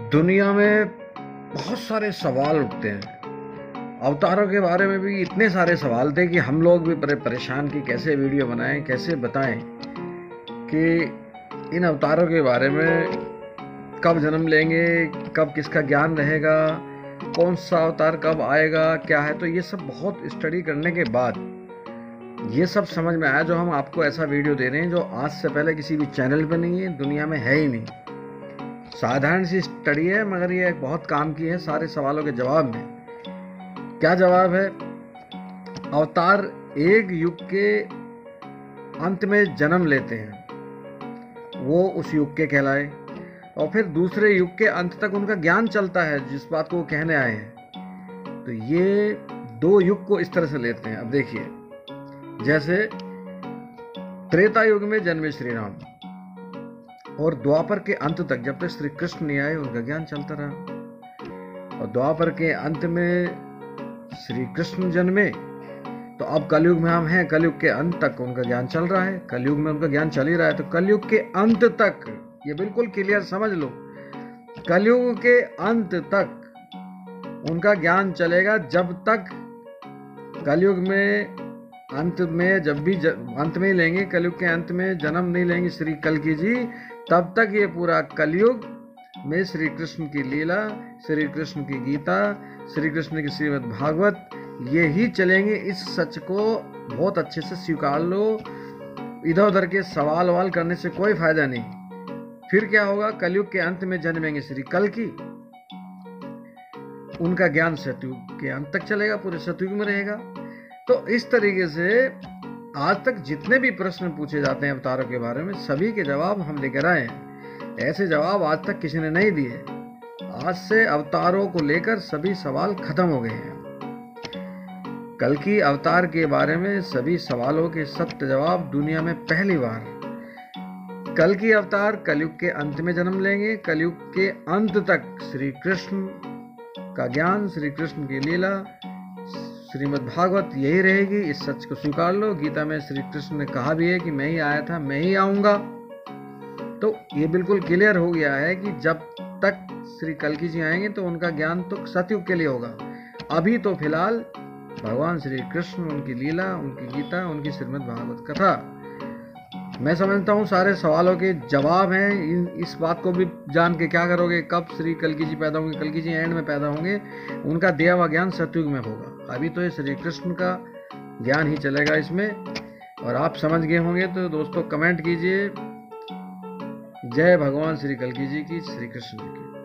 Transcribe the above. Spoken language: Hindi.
दुनिया में बहुत सारे सवाल उठते हैं। अवतारों के बारे में भी इतने सारे सवाल थे कि हम लोग भी बड़े परेशान कि कैसे वीडियो बनाएं, कैसे बताएं कि इन अवतारों के बारे में कब जन्म लेंगे, कब किसका ज्ञान रहेगा, कौन सा अवतार कब आएगा, क्या है। तो ये सब बहुत स्टडी करने के बाद ये सब समझ में आया, जो हम आपको ऐसा वीडियो दे रहे हैं जो आज से पहले किसी भी चैनल पे नहीं है, दुनिया में है ही नहीं। साधारण सी स्टडी है, मगर ये बहुत काम की है सारे सवालों के जवाब में। क्या जवाब है? अवतार एक युग के अंत में जन्म लेते हैं, वो उस युग के कहलाए, और फिर दूसरे युग के अंत तक उनका ज्ञान चलता है जिस बात को वो कहने आए हैं। तो ये दो युग को इस तरह से लेते हैं। अब देखिए, जैसे त्रेता युग में जन्मे श्री राम और द्वापर के अंत तक जब तक श्री कृष्ण नहीं आए उनका ज्ञान चलता रहा, और द्वापर के अंत में श्री कृष्ण जन्मे। तो अब कलयुग में हम हैं, कलयुग के अंत तक उनका ज्ञान चल रहा है, कलयुग में उनका ज्ञान चल ही रहा है। तो कलयुग के अंत तक, ये बिल्कुल क्लियर समझ लो, कलयुग के अंत तक उनका ज्ञान चलेगा। जब तक कलयुग में अंत में, जब भी अंत में ही लेंगे, कलयुग के अंत में जन्म नहीं लेंगे श्री कल्कि जी, तब तक ये पूरा कलयुग में श्री कृष्ण की लीला, श्री कृष्ण की गीता, श्री कृष्ण की श्रीमद् भागवत, ये ही चलेंगे। इस सच को बहुत अच्छे से स्वीकार लो। इधर उधर के सवाल वाल करने से कोई फायदा नहीं। फिर क्या होगा? कलयुग के अंत में जन्मेंगे श्री कल्कि, उनका ज्ञान सतयुग के अंत तक चलेगा, पूरे सतयुग में रहेगा। तो इस तरीके से आज तक जितने भी प्रश्न पूछे जाते हैं अवतारों के बारे में, सभी के जवाब हम लेकर आए हैं। ऐसे जवाब आज तक किसी ने नहीं दिए। आज से अवतारों को लेकर सभी सवाल खत्म हो गए हैं। कल्कि अवतार के बारे में सभी सवालों के सत्य जवाब दुनिया में पहली बार। कल्कि अवतार कलयुग के अंत में जन्म लेंगे, कलयुग के अंत तक श्री कृष्ण का ज्ञान, श्री कृष्ण की लीला, श्रीमद् भागवत यही रहेगी। इस सच को स्वीकार लो। गीता में श्री कृष्ण ने कहा भी है कि मैं ही आया था, मैं ही आऊंगा। तो ये बिल्कुल क्लियर हो गया है कि जब तक श्री कल्कि जी आएंगे तो उनका ज्ञान तो सतयुग के लिए होगा। अभी तो फिलहाल भगवान श्री कृष्ण, उनकी लीला, उनकी गीता, उनकी श्रीमद् भागवत कथा, मैं समझता हूँ सारे सवालों के जवाब हैं। इस बात को भी जान के क्या करोगे? कब श्री कल्कि जी पैदा होंगे? कल्कि जी एंड में पैदा होंगे, उनका दिया हुआ ज्ञान सतयुग में होगा। अभी तो ये श्री कृष्ण का ज्ञान ही चलेगा इसमें। और आप समझ गए होंगे तो दोस्तों कमेंट कीजिए। जय भगवान श्री कल्कि जी की, श्री कृष्ण जी की।